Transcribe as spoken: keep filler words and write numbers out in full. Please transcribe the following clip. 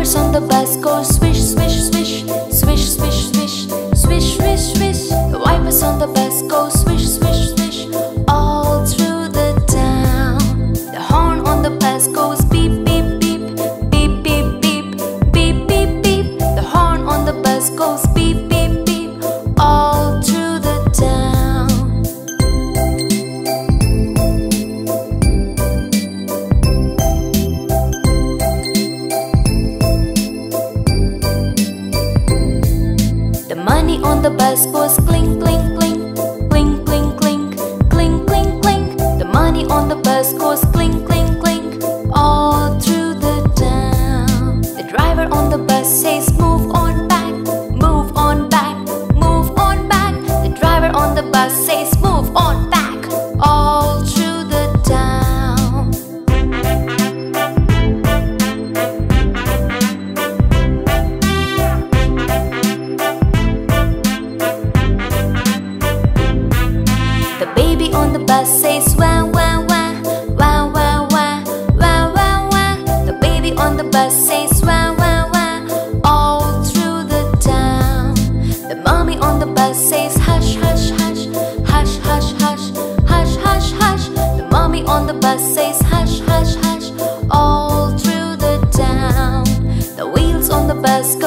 wipers on the bus go swish, swish, swish, swish, swish, swish, swish, swish, swish. The wipers on the bus go swish, swish, swish, all through the town. The horn on the bus goes beep, beep, beep, beep, beep, beep, beep, beep, beep. The horn on the bus goes beep, beep, beep, all through the town. The money on the bus goes clink, clink, clink, clink, clink, clink, clink, clink, clink. The money on the bus goes clink, clink, clink, all through the town. The driver on the bus says, move on back, move on back, move on back. The driver on the bus says, move on back, all through the town. The baby on the bus says, wah, wah, wah, wah, wah, wah, wah, wah, wah. The baby on the bus says, wah, wah, wah, all through the town. The mommy on the bus says, hush, hush, hush, hush, hush, hush, hush, hush, hush. The mommy on the bus says, hush, hush, hush, all through the town. The wheels on the bus go